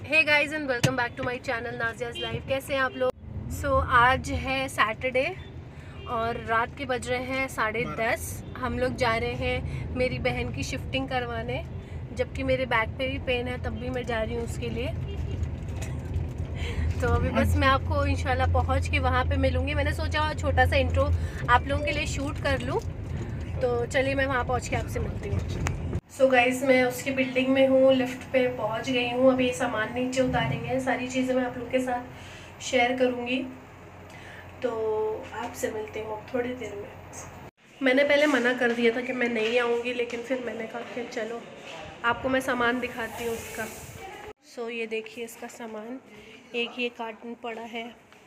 Hey guys and welcome back to my channel Nazia's life. कैसे हैं आप लोग? सो आज है सैटरडे और रात के बज रहे हैं 10:30। हम लोग जा रहे हैं मेरी बहन की शिफ्टिंग करवाने, जबकि मेरे बैक पे भी पेन है, तब भी मैं जा रही हूँ उसके लिए। तो अभी बस मैं आपको इंशाल्लाह पहुँच के वहाँ पे मिलूँगी। मैंने सोचा छोटा सा इंट्रो आप लोगों के लिए शूट कर लूँ, तो चलिए मैं वहाँ पहुँच के आपसे मिलती हूँ। सो गाइस, मैं उसकी बिल्डिंग में हूँ, लिफ्ट पे पहुँच गई हूँ। अभी सामान नीचे उतारेंगे, सारी चीज़ें मैं आप लोग के साथ शेयर करूँगी, तो आपसे मिलती हूँ थोड़ी देर में। मैंने पहले मना कर दिया था कि मैं नहीं आऊँगी, लेकिन फिर मैंने कहा कि चलो आपको मैं सामान दिखाती हूँ उसका। सो ये देखिए इसका सामान, एक ये कार्टन पड़ा है।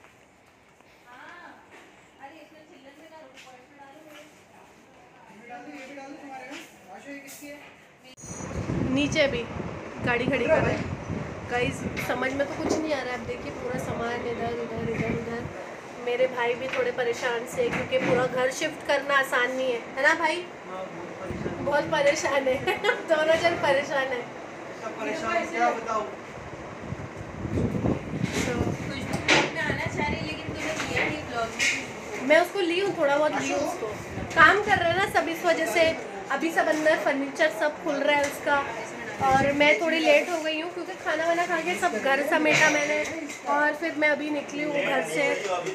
नीचे भी गाड़ी खड़ी कर रहे हैं गाइस, समझ में तो कुछ नहीं आ रहा है। अब देखिए पूरा सामान इधर उधर इधर उधर। मेरे भाई भी थोड़े परेशान से, क्योंकि पूरा घर शिफ्ट करना आसान नहीं है ना भाई? बहुत परेशान है दोनों जन परेशान है। क्या बताऊं? मैं उसको ली हूँ, थोड़ा बहुत ली हूँ उसको। काम कर रहा है ना सब, इस वजह से अभी सब अंदर फर्नीचर सब खुल रहा है उसका। और मैं थोड़ी लेट हो गई हूँ क्योंकि खाना वाना खा के सब घर समेटा मैंने, और फिर मैं अभी निकली हूँ घर से।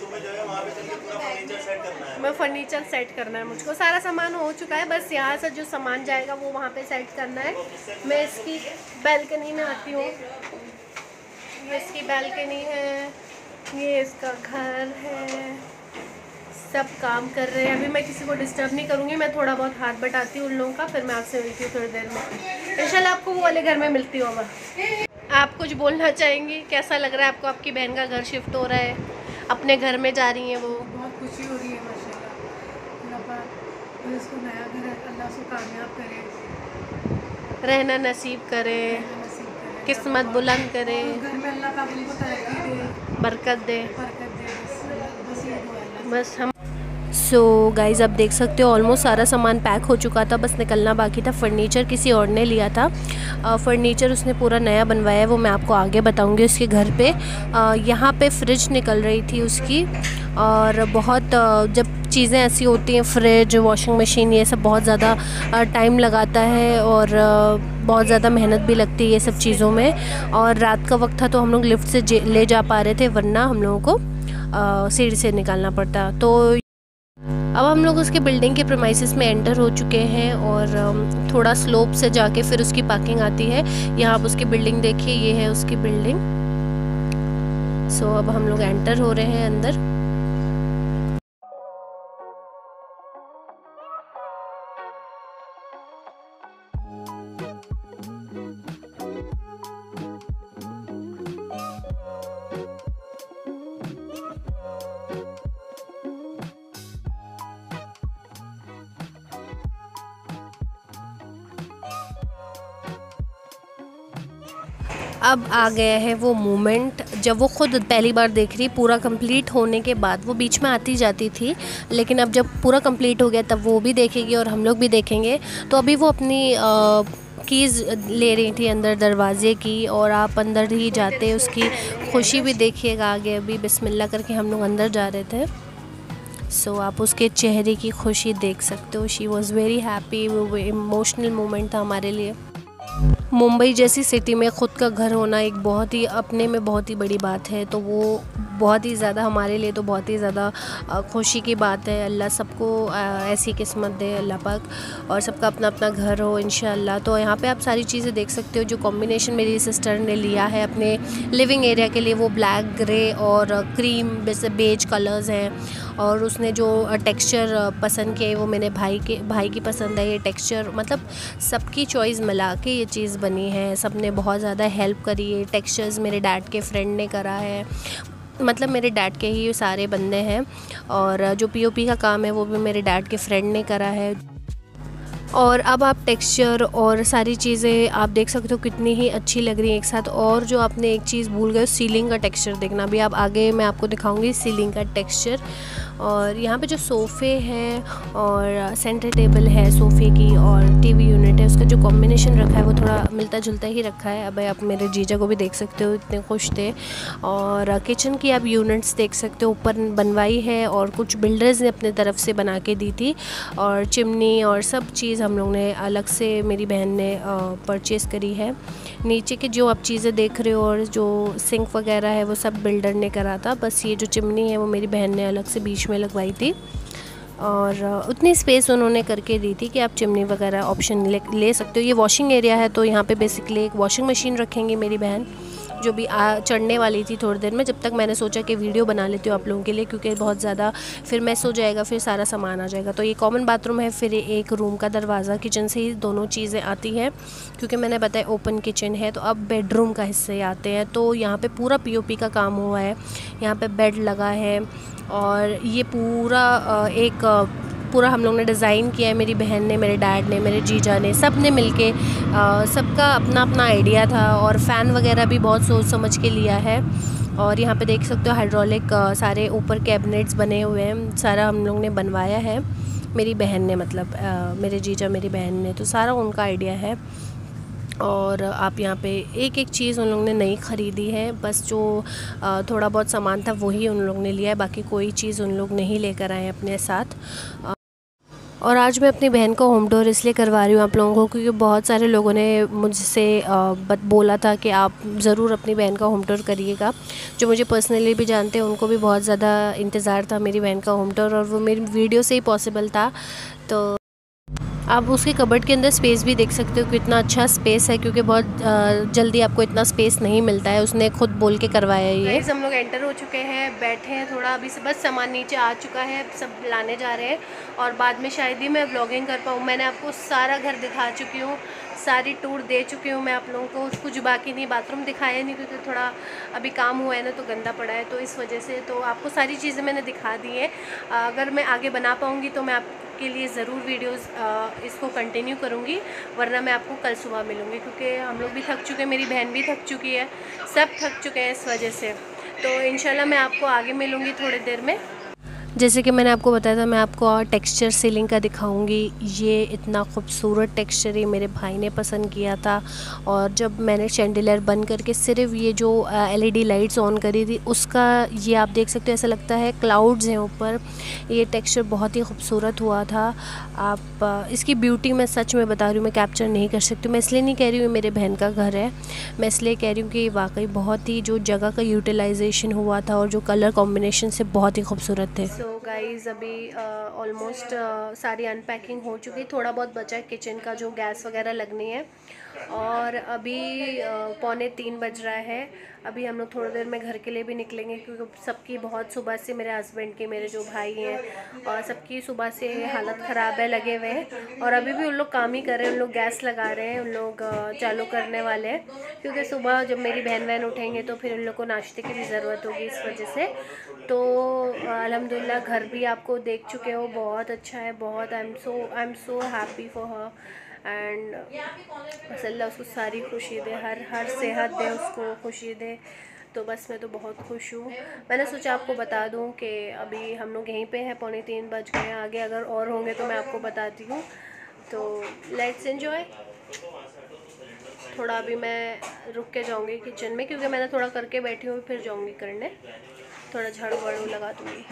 मैं फर्नीचर सेट करना है मुझको, सारा सामान हो चुका है, बस यहाँ से जो सामान जाएगा वो वहाँ पे सेट करना है। मैं इसकी बैल्कनी में आती हूँ, ये इसकी बैल्कनी है, ये इसका घर है, सब काम कर रहे हैं। अभी मैं किसी को डिस्टर्ब नहीं करूँगी, मैं थोड़ा बहुत हाथ बटाती हूँ उन लोगों का, फिर मैं आपसे मिलती हूँ थोड़ी देर में। इंशाल्लाह आपको वो वाले घर में मिलती हूँ। अब आप कुछ बोलना चाहेंगी? कैसा लग रहा है आपको? आपकी बहन का घर शिफ्ट हो रहा है, अपने घर में जा रही हैं वो। बहुत खुशी हो रही है माशाल्लाह। अल्लाह पाक इसको नया घर अल्लाह से कामयाब करे, रहना नसीब करे, किस्मत बुलंद करे, घर में अल्लाह पाक उनको तरक्की दे, बरकत दे। बस ये दुआ है। बस हम सो गाइज़, आप देख सकते हो ऑलमोस्ट सारा सामान पैक हो चुका था, बस निकलना बाकी था। फर्नीचर किसी और ने लिया था, फर्नीचर उसने पूरा नया बनवाया है, वो मैं आपको आगे बताऊंगी उसके घर पे। यहाँ पे फ्रिज निकल रही थी उसकी, और बहुत जब चीज़ें ऐसी होती हैं, फ्रिज, वॉशिंग मशीन, ये सब बहुत ज़्यादा टाइम लगाता है और बहुत ज़्यादा मेहनत भी लगती है ये सब चीज़ों में। और रात का वक्त था तो हम लोग लिफ्ट से ले जा पा रहे थे, वरना हम लोगों को सीढ़ी से निकालना पड़ता। तो अब हम लोग उसके बिल्डिंग के प्रीमाइसेस में एंटर हो चुके हैं, और थोड़ा स्लोप से जाके फिर उसकी पार्किंग आती है। यहाँ आप उसकी बिल्डिंग देखिए, ये है उसकी बिल्डिंग। सो अब हम लोग एंटर हो रहे हैं अंदर। अब आ गया है वो मोमेंट जब वो खुद पहली बार देख रही। पूरा कंप्लीट होने के बाद, वो बीच में आती जाती थी, लेकिन अब जब पूरा कंप्लीट हो गया तब वो भी देखेगी और हम लोग भी देखेंगे। तो अभी वो अपनी कीज़ ले रही थी अंदर दरवाज़े की, और आप अंदर ही जाते उसकी खुशी भी देखिएगा आगे। अभी बिस्मिल्लाह करके हम लोग अंदर जा रहे थे। सो आप उसके चेहरे की खुशी देख सकते हो। She was very happy. वो इमोशनल मोमेंट था हमारे लिए। मुंबई जैसी सिटी में ख़ुद का घर होना एक बहुत ही अपने में बहुत ही बड़ी बात है, तो वो बहुत ही ज़्यादा हमारे लिए तो बहुत ही ज़्यादा खुशी की बात है। अल्लाह सबको ऐसी किस्मत दे अल्लाह पाक, और सबका अपना अपना घर हो इंशाअल्लाह। तो यहाँ पे आप सारी चीज़ें देख सकते हो। जो कॉम्बिनेशन मेरी सिस्टर ने लिया है अपने लिविंग एरिया के लिए, वो ब्लैक, ग्रे और क्रीम जैसे बेज कलर्स हैं, और उसने जो टेक्सचर पसंद किए वो मेरे भाई की पसंद है। ये टेक्सचर मतलब सबकी चॉइस मिला के ये चीज़ बनी है, सब ने बहुत ज़्यादा हेल्प करी है। टेक्सचर्स मेरे डैड के फ्रेंड ने करा है, मतलब मेरे डैड के ही सारे बंदे हैं, और जो पीओपी का काम है वो भी मेरे डैड के फ्रेंड ने करा है। और अब आप टेक्सचर और सारी चीज़ें आप देख सकते हो कितनी ही अच्छी लग रही हैं एक साथ। और जो आपने एक चीज़ भूल गए, सीलिंग का टेक्सचर देखना। अभी आप आगे मैं आपको दिखाऊंगी सीलिंग का टेक्सचर। और यहाँ पे जो सोफ़े हैं और सेंटर टेबल है सोफ़े की और टीवी यूनिट है, उसका जो कॉम्बिनेशन रखा है वो थोड़ा मिलता जुलता ही रखा है। अब आप मेरे जीजा को भी देख सकते हो, इतने खुश थे। और किचन की आप यूनिट्स देख सकते हो, ऊपर बनवाई है और कुछ बिल्डर्स ने अपने तरफ से बना के दी थी। और चिमनी और सब चीज़ हम लोग ने अलग से, मेरी बहन ने परचेज़ करी है। नीचे के जो आप चीज़ें देख रहे हो और जो सिंक वगैरह है वो सब बिल्डर ने करा था। बस ये जो चिमनी है वो मेरी बहन ने अलग से बीच में लगवाई थी। और उतनी स्पेस उन्होंने करके दी थी कि आप चिमनी वगैरह ऑप्शन ले सकते हो। ये वॉशिंग एरिया है, तो यहाँ पे बेसिकली एक वॉशिंग मशीन रखेंगे मेरी बहन, जो भी चढ़ने वाली थी थोड़ी देर में। जब तक मैंने सोचा कि वीडियो बना लेती हूँ आप लोगों के लिए, क्योंकि बहुत ज़्यादा फिर मैस हो जाएगा, फिर सारा सामान आ जाएगा। तो ये कॉमन बाथरूम है, फिर एक रूम का दरवाज़ा, किचन से ही दोनों चीज़ें आती हैं, क्योंकि मैंने बताया ओपन किचन है। तो अब बेडरूम का हिस्से आते हैं। तो यहाँ पे पूरा पीओपी का काम हुआ है, यहाँ पे बेड लगा है और ये पूरा हम लोग ने डिज़ाइन किया है। मेरी बहन ने, मेरे डैड ने, मेरे जीजा ने, सब ने मिलके, सबका अपना अपना आइडिया था। और फ़ैन वगैरह भी बहुत सोच समझ के लिया है। और यहाँ पे देख सकते हो हाइड्रोलिक सारे ऊपर कैबिनेट्स बने हुए हैं, सारा हम लोग ने बनवाया है। मेरी बहन ने, मतलब मेरे जीजा मेरी बहन ने, तो सारा उनका आइडिया है। और आप यहाँ पे एक एक चीज़ उन लोगों ने नई ख़रीदी है। बस जो थोड़ा बहुत सामान था वही उन लोगों ने लिया है, बाकी कोई चीज़ उन लोग नहीं लेकर आए अपने साथ। और आज मैं अपनी बहन को होम टूर इसलिए करवा रही हूँ आप लोगों को, क्योंकि बहुत सारे लोगों ने मुझसे बोला था कि आप ज़रूर अपनी बहन का होम टूर करिएगा। जो मुझे पर्सनली भी जानते हैं उनको भी बहुत ज़्यादा इंतज़ार था मेरी बहन का होम टूर, और वो मेरी वीडियो से ही पॉसिबल था। तो आप उसके कबर्ड के अंदर स्पेस भी देख सकते हो, कितना अच्छा स्पेस है, क्योंकि बहुत जल्दी आपको इतना स्पेस नहीं मिलता है। उसने खुद बोल के करवाया ये। हम लोग एंटर हो चुके हैं, बैठे हैं थोड़ा, अभी से बस सामान नीचे आ चुका है, सब लाने जा रहे हैं। और बाद में शायद ही मैं व्लॉगिंग कर पाऊँ। मैंने आपको सारा घर दिखा चुकी हूँ, सारी टूर दे चुकी हूँ मैं आप लोगों को। कुछ बाकी नहीं, बाथरूम दिखाया नहीं क्योंकि थोड़ा अभी काम हुआ है ना, तो गंदा पड़ा है, तो इस वजह से। तो आपको सारी चीज़ें मैंने दिखा दी है। अगर मैं आगे बना पाऊँगी तो मैं आपके लिए ज़रूर वीडियोस इसको कंटिन्यू करूँगी, वरना मैं आपको कल सुबह मिलूँगी, क्योंकि हम लोग भी थक चुके हैं, मेरी बहन भी थक चुकी है, सब थक चुके हैं इस वजह से। तो इंशाल्लाह मैं आपको आगे मिलूँगी थोड़ी देर में। जैसे कि मैंने आपको बताया था, मैं आपको और टेक्सचर सीलिंग का दिखाऊंगी। ये इतना खूबसूरत टेक्सचर ये मेरे भाई ने पसंद किया था। और जब मैंने शैंडिलियर बंद करके सिर्फ ये जो एलईडी लाइट्स ऑन करी थी, उसका ये आप देख सकते हो, ऐसा लगता है क्लाउड्स हैं ऊपर। ये टेक्सचर बहुत ही खूबसूरत हुआ था। आप इसकी ब्यूटी मैं सच में बता रही हूँ, मैं कैप्चर नहीं कर सकती। मैं इसलिए नहीं कह रही हूँ मेरे बहन का घर है, मैं इसलिए कह रही हूँ कि वाकई बहुत ही जो जगह का यूटिलाइजेशन हुआ था और जो कलर कॉम्बिनेशन से बहुत ही खूबसूरत थे। सो गाइज़, अभी ऑलमोस्ट सारी अनपैकिंग हो चुकी, थोड़ा बहुत बचा है किचन का, जो गैस वगैरह लगनी है। और अभी 2:45 बज रहा है। अभी हम लोग थोड़ी देर में घर के लिए भी निकलेंगे, क्योंकि सबकी बहुत सुबह से, मेरे हस्बैंड की, मेरे जो भाई हैं, और सबकी सुबह से हालत ख़राब है, लगे हुए हैं। और अभी भी उन लोग काम ही कर रहे हैं, उन लोग गैस लगा रहे हैं, उन लोग चालू करने वाले हैं, क्योंकि सुबह जब मेरी बहन वहन उठेंगे तो फिर उन लोग को नाश्ते की भी ज़रूरत होगी, इस वजह से। तो अल्हम्दुलिल्लाह घर भी आपको देख चुके हो, बहुत अच्छा है, बहुत। I am so happy for her. And बस अल्लाह उसको सारी खुशी दे, हर सेहत दे, उसको खुशी दे। तो बस मैं तो बहुत खुश हूँ। मैंने सोचा आपको बता दूँ कि अभी हम लोग यहीं पे हैं, 2:45 बज गए हैं। आगे अगर और होंगे तो मैं आपको बताती हूँ। तो लेट्स एंजॉय। थोड़ा अभी मैं रुक के जाऊँगी किचन में, क्योंकि मैंने थोड़ा करके बैठी हूँ, फिर जाऊँगी करने, थोड़ा झाड़ू वाड़ू लगा दूँगी।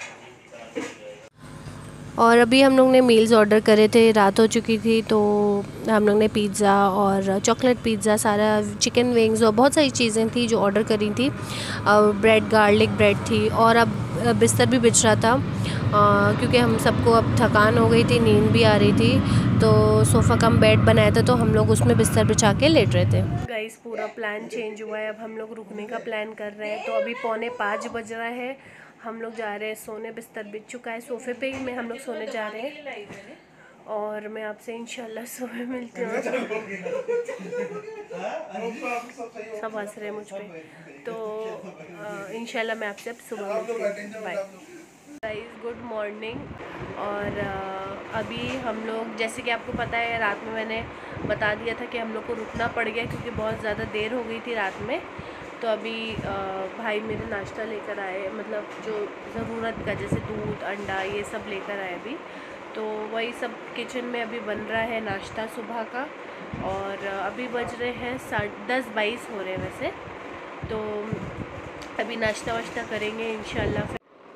और अभी हम लोग ने मील्स ऑर्डर करे थे, रात हो चुकी थी, तो हम लोग ने पिज़्ज़ा और चॉकलेट पिज़्ज़ा, सारा चिकन विंग्स और बहुत सारी चीज़ें थी जो ऑर्डर करी थी। ब्रेड, गार्लिक ब्रेड थी। और अब बिस्तर भी बिछ रहा था, क्योंकि हम सबको अब थकान हो गई थी, नींद भी आ रही थी, तो सोफ़ा कम बेड बनाया था, तो हम लोग उसमें बिस्तर बिछा के लेट रहे थे। गाइस, पूरा प्लान चेंज हुआ है, अब हम लोग रुकने का प्लान कर रहे हैं। तो अभी 4:45 बज रहा है, हम लोग जा रहे हैं सोने, बिस्तर बिछ चुका है, सोफ़े पे ही में हम लोग सोने जा रहे हैं। और मैं आपसे इंशाल्लाह सुबह मिलती हूँ। सब हंस रहे हैं मुझ पे, तो इंशाल्लाह मैं आपसे अब सुबह मिलती हूँ। Bye guys, good morning. और अभी हम लोग, जैसे कि आपको पता है रात में मैंने बता दिया था कि हम लोग को रुकना पड़ गया क्योंकि बहुत ज़्यादा देर हो गई थी रात में। तो अभी भाई मेरे नाश्ता लेकर आए, मतलब जो ज़रूरत का, जैसे दूध, अंडा, ये सब लेकर आए अभी। तो वही सब किचन में अभी बन रहा है नाश्ता सुबह का। और अभी बज रहे हैं 10:22 हो रहे हैं वैसे। तो अभी नाश्ता वाश्ता करेंगे इंशाल्लाह।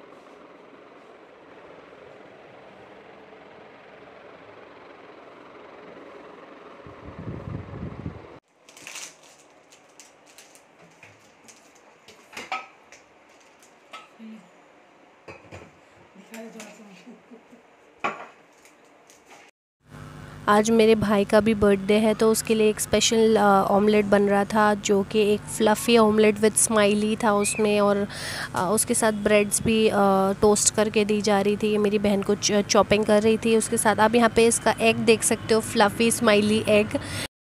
आज मेरे भाई का भी बर्थडे है, तो उसके लिए एक स्पेशल ऑमलेट बन रहा था, जो कि एक फ्लफ़ी ऑमलेट विद स्माइली था उसमें। और उसके साथ ब्रेड्स भी टोस्ट करके दी जा रही थी। मेरी बहन को चॉपिंग कर रही थी उसके साथ। आप यहाँ पे इसका एग देख सकते हो, फ्लफ़ी स्माइली एग।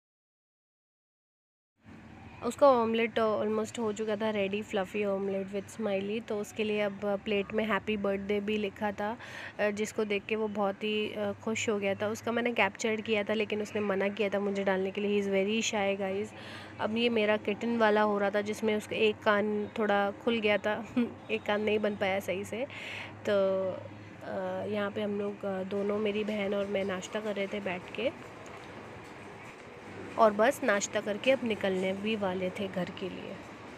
उसका ऑमलेट ऑलमोस्ट हो चुका था ready, fluffy omelette with smiley. तो उसके लिए अब प्लेट में हैप्पी बर्थडे भी लिखा था, जिसको देख के वो बहुत ही खुश हो गया था। उसका मैंने कैप्चर किया था लेकिन उसने मना किया था मुझे डालने के लिए। He is very shy guys. अब ये मेरा किटन वाला हो रहा था जिसमें उसका एक कान थोड़ा खुल गया था एक कान नहीं बन पाया सही से। तो यहाँ पे हम लोग दोनों, मेरी बहन और मैं, नाश्ता कर रहे थे बैठ के। और बस नाश्ता करके अब निकलने भी वाले थे घर के लिए।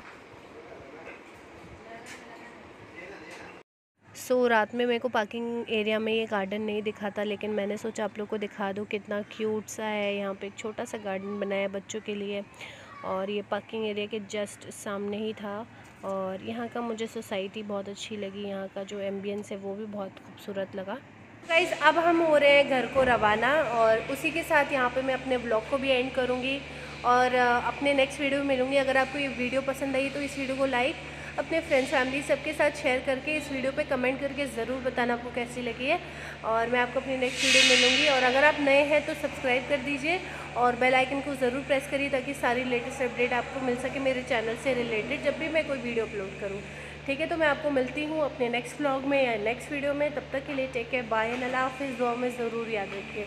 रात में मेरे को पार्किंग एरिया में ये गार्डन नहीं दिखा था, लेकिन मैंने सोचा आप लोग को दिखा दूँ कितना क्यूट सा है। यहाँ पे एक छोटा सा गार्डन बनाया है बच्चों के लिए, और ये पार्किंग एरिया के जस्ट सामने ही था। और यहाँ का मुझे सोसाइटी बहुत अच्छी लगी, यहाँ का जो एम्बियंस है वो भी बहुत खूबसूरत लगा। गाइज़ अब हम हो रहे हैं घर को रवाना, और उसी के साथ यहाँ पे मैं अपने ब्लॉग को भी एंड करूँगी और अपने नेक्स्ट वीडियो में मिलूँगी। अगर आपको ये वीडियो पसंद आई तो इस वीडियो को लाइक, अपने फ्रेंड्स, फैमिली सबके साथ शेयर करके इस वीडियो पे कमेंट करके ज़रूर बताना आपको कैसी लगी है। और मैं आपको अपनी नेक्स्ट वीडियो में मिलूँगी। और अगर आप नए हैं तो सब्सक्राइब कर दीजिए और बेल आइकन को ज़रूर प्रेस करिए, ताकि सारी लेटेस्ट अपडेट आपको मिल सके मेरे चैनल से रिलेटेड जब भी मैं कोई वीडियो अपलोड करूँ। ठीक है, तो मैं आपको मिलती हूँ अपने नेक्स्ट व्लॉग में या नेक्स्ट वीडियो में। तब तक के लिए टेक केयर, बाय एंड अल्लाह हाफिज़। दुआ में ज़रूर याद रखिए।